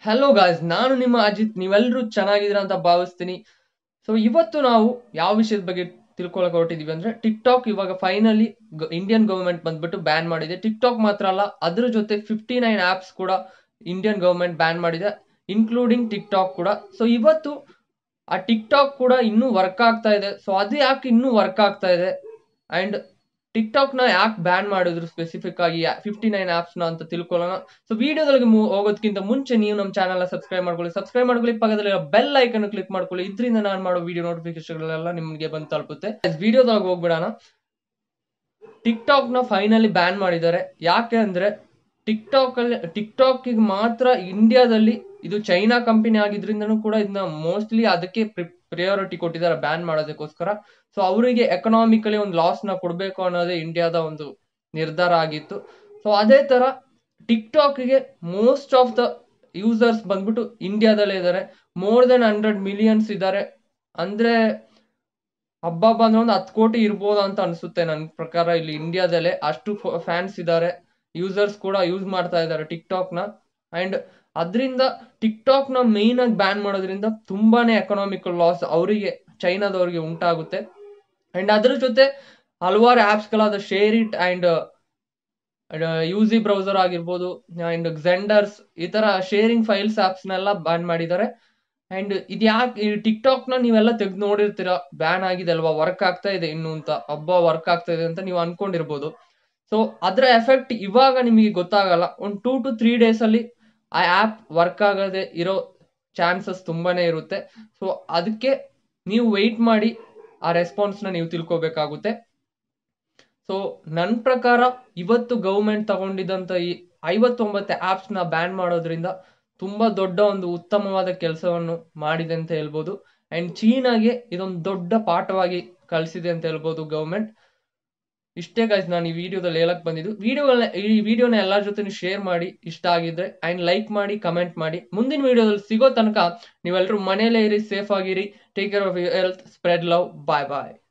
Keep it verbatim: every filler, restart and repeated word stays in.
Hello guys, ನಾನು ನಿಮ್ಮ ಅಜಿತ್. ನೀವೆಲ್ಲರೂ ಚೆನ್ನಾಗಿದ್ದೀರಾ ಅಂತ ಭಾವಿಸ್ತೀನಿ. ಸೊ ಇವತ್ತು ನಾವು ಯಾವ ವಿಷಯದ ಬಗ್ಗೆ ತಿಳ್ಕೊಳಕ್ ಹೊರಟಿದೀವಿ ಅಂದ್ರೆ, ಟಿಕ್ ಟಾಕ್ ಇವಾಗ ಫೈನಲಿ ಇಂಡಿಯನ್ ಗವರ್ಮೆಂಟ್ ಬಂದ್ಬಿಟ್ಟು ಬ್ಯಾನ್ ಮಾಡಿದೆ. ಟಿಕ್ ಟಾಕ್ ಮಾತ್ರ ಅಲ್ಲ, ಅದ್ರ ಜೊತೆ ಫಿಫ್ಟಿ ನೈನ್ ಆಪ್ಸ್ ಕೂಡ ಇಂಡಿಯನ್ ಗವರ್ಮೆಂಟ್ ಬ್ಯಾನ್ ಮಾಡಿದೆ, ಇನ್ಕ್ಲೂಡಿಂಗ್ ಟಿಕ್ ಟಾಕ್ ಕೂಡ. ಸೊ ಇವತ್ತು ಆ ಟಿಕ್ ಟಾಕ್ ಕೂಡ ಇನ್ನೂ ವರ್ಕ್ ಆಗ್ತಾ ಇದೆ. ಸೊ ಅದು ಯಾಕೆ ಇನ್ನೂ ವರ್ಕ್ ಆಗ್ತಾ ಇದೆ ಅಂಡ್ ಟಿಕ್ ಟಾಕ್ ನ ಯಾಕೆ ಬ್ಯಾನ್ ಮಾಡಿದ್ರು ಸ್ಪೆಸಿಫಿಕ್ ಆಗಿ ಫಿಫ್ಟಿ ನೈನ್ ಆಪ್ಸ್ ನ ಅಂತ ತಿಳ್ಕೊಳ್ಳೋಣ. ಸೊ ವಿಡಿಯೋದೊಳಗೆ ಹೋಗೋದಕ್ಕಿಂತ ಮುಂಚೆ ನೀವು ನಮ್ಮ ಚಾನಲ್ ನ ಸಬ್ಸ್ಕ್ರೈಬ್ ಮಾಡ್ಕೊಳ್ಳಿ ಸಬ್ಸ್ಕ್ರೈಬ್ ಮಾಡ್ಕೊಳ್ಳಿ ಪಕ್ಕದಲ್ಲಿ ಬೆಲ್ ಐಕನ್ ಕ್ಲಿಕ್ ಮಾಡ್ಕೊಳ್ಳಿ. ಇದರಿಂದ ನಾನು ಮಾಡೋ ವಿಡಿಯೋ ನೋಟಿಫಿಕೇಶನ್ ಗಳೆಲ್ಲ ನಿಮ್ಗೆ ಬಂದು ತಲುಪುತ್ತೆ. ವಿಡಿಯೋದೊಳಗೆ ಹೋಗ್ಬಿಡೋಣ. ಟಿಕ್ ಟಾಕ್ ನ ಫೈನಲಿ ಬ್ಯಾನ್ ಮಾಡಿದ್ದಾರೆ. ಯಾಕೆ ಅಂದ್ರೆ ಟಿಕ್ ಟಾಕ್ ಅಲ್ಲಿ ಟಿಕ್ ಟಾಕ್ ಮಾತ್ರ ಇಂಡಿಯಾದಲ್ಲಿ, ಇದು ಚೈನಾ ಕಂಪನಿ ಆಗಿದ್ರಿಂದನೂ ಕೂಡ ಇದನ್ನ ಮೋಸ್ಟ್ಲಿ ಅದಕ್ಕೆ ಪ್ರಿಯಾರಿಟಿ ಕೊಟ್ಟಿದ್ದಾರೆ ಬ್ಯಾನ್ ಮಾಡೋದಕ್ಕೋಸ್ಕರ. ಸೊ ಅವರಿಗೆ ಎಕನಾಮಿಕಲಿ ಒಂದು ಲಾಸ್ ನ ಕೊಡ್ಬೇಕು ಅನ್ನೋದೇ ಇಂಡಿಯಾದ ಒಂದು ನಿರ್ಧಾರ ಆಗಿತ್ತು. ಸೊ ಅದೇ ತರ ಟಿಕ್ ಟಾಕ್ ಗೆ ಮೋಸ್ಟ್ ಆಫ್ ದ ಯೂಸರ್ಸ್ ಬಂದ್ಬಿಟ್ಟು ಇಂಡಿಯಾದಲ್ಲೇ ಇದ್ದಾರೆ. ಮೋರ್ ದೆನ್ ಹಂಡ್ರೆಡ್ ಮಿಲಿಯನ್ಸ್ ಇದ್ದಾರೆ. ಅಂದ್ರೆ ಹಬ್ಬ ಬಂದ್ರೆ ಒಂದು ಹತ್ತು ಕೋಟಿ ಇರ್ಬೋದು ಅಂತ ಅನ್ಸುತ್ತೆ ನನ್ನ ಪ್ರಕಾರ. ಇಲ್ಲಿ ಇಂಡಿಯಾದಲ್ಲೇ ಅಷ್ಟು ಫ್ಯಾನ್ಸ್ ಇದ್ದಾರೆ, ಯೂಸರ್ಸ್ ಕೂಡ ಯೂಸ್ ಮಾಡ್ತಾ ಇದ್ದಾರೆ ಟಿಕ್ ಟಾಕ್ ನ. ಅಂಡ್ ಅದರಿಂದ ಟಿಕ್ ಟಾಕ್ ನ ಮೇನ್ ಆಗಿ ಬ್ಯಾನ್ ಮಾಡೋದ್ರಿಂದ ತುಂಬಾನೇ ಎಕನಾಮಿಕಲ್ ಲಾಸ್ ಅವರಿಗೆ, ಚೈನಾದವರಿಗೆ ಉಂಟಾಗುತ್ತೆ. ಅಂಡ್ ಅದ್ರ ಜೊತೆ ಹಲವಾರು ಆಪ್ಸ್ ಗಳಾದ SHAREit and UC browser ಆಗಿರ್ಬೋದು ಅಂಡ್ ಝೆಂಡರ್ಸ್, ಈ ತರ ಶೇರಿಂಗ್ ಫೈಲ್ಸ್ ಆಪ್ಸ್ ನೆಲ್ಲ ಬ್ಯಾನ್ ಮಾಡಿದ್ದಾರೆ. ಅಂಡ್ ಇದು ಯಾಕೆ ಟಿಕ್ ಟಾಕ್ ನ ನೀವೆಲ್ಲ ತೆಗ್ದು ನೋಡಿರ್ತೀರಾ, ಬ್ಯಾನ್ ಆಗಿದೆ ಅಲ್ವಾ, ವರ್ಕ್ ಆಗ್ತಾ ಇದೆ ಇನ್ನು ಅಂತ, ಹಬ್ಬ ವರ್ಕ್ ಆಗ್ತಾ ಇದೆ ಅಂತ ನೀವು ಅನ್ಕೊಂಡಿರ್ಬೋದು. ಸೊ ಅದ್ರ ಎಫೆಕ್ಟ್ ಇವಾಗ ನಿಮಗೆ ಗೊತ್ತಾಗಲ್ಲ. ಒಂದು ಟೂ ಟು ತ್ರೀ ಡೇಸ್ ಅಲ್ಲಿ ಆ ಆಪ್ ವರ್ಕ್ ಆಗದೆ ಇರೋ ಚಾನ್ಸಸ್ ತುಂಬಾನೇ ಇರುತ್ತೆ. ಸೊ ಅದಕ್ಕೆ ನೀವು ವೆಯ್ಟ್ ಮಾಡಿ ಆ ರೆಸ್ಪಾನ್ಸ್ ನ ನೀವು ತಿಳ್ಕೊಬೇಕಾಗುತ್ತೆ. ಸೊ ನನ್ನ ಪ್ರಕಾರ ಇವತ್ತು ಗೌರ್ಮೆಂಟ್ ತಗೊಂಡಿದ್ದಂತ ಈ ಐವತ್ತೊಂಬತ್ತು ಆಪ್ಸ್ ನ ಬ್ಯಾನ್ ಮಾಡೋದ್ರಿಂದ ತುಂಬಾ ದೊಡ್ಡ ಒಂದು ಉತ್ತಮವಾದ ಕೆಲಸವನ್ನು ಮಾಡಿದೆ ಅಂತ ಹೇಳ್ಬೋದು. ಅಂಡ್ ಚೀನಾಗೆ ಇದೊಂದು ದೊಡ್ಡ ಪಾಠವಾಗಿ ಕಲಿಸಿದೆ ಅಂತ ಹೇಳ್ಬೋದು ಗೌರ್ಮೆಂಟ್. ಇಷ್ಟೇ ಗೈಸ್ ನಾನು ಈ ವಿಡಿಯೋದಲ್ಲಿ ಹೇಳಕ್ ಬಂದಿದ್ದು. ವಿಡಿಯೋಗಳನ್ನ ಈ ವಿಡಿಯೋನ ಎಲ್ಲರ ಜೊತೆ ಶೇರ್ ಮಾಡಿ ಇಷ್ಟ ಆಗಿದ್ರೆ ಅಂಡ್ ಲೈಕ್ ಮಾಡಿ, ಕಮೆಂಟ್ ಮಾಡಿ. ಮುಂದಿನ ವಿಡಿಯೋದಲ್ಲಿ ಸಿಗೋ ತನಕ ನೀವೆಲ್ಲರೂ ಮನೇಲೇ ಇರಿ, ಸೇಫ್ ಆಗಿರಿ. Take care of your health, spread love. Bye bye.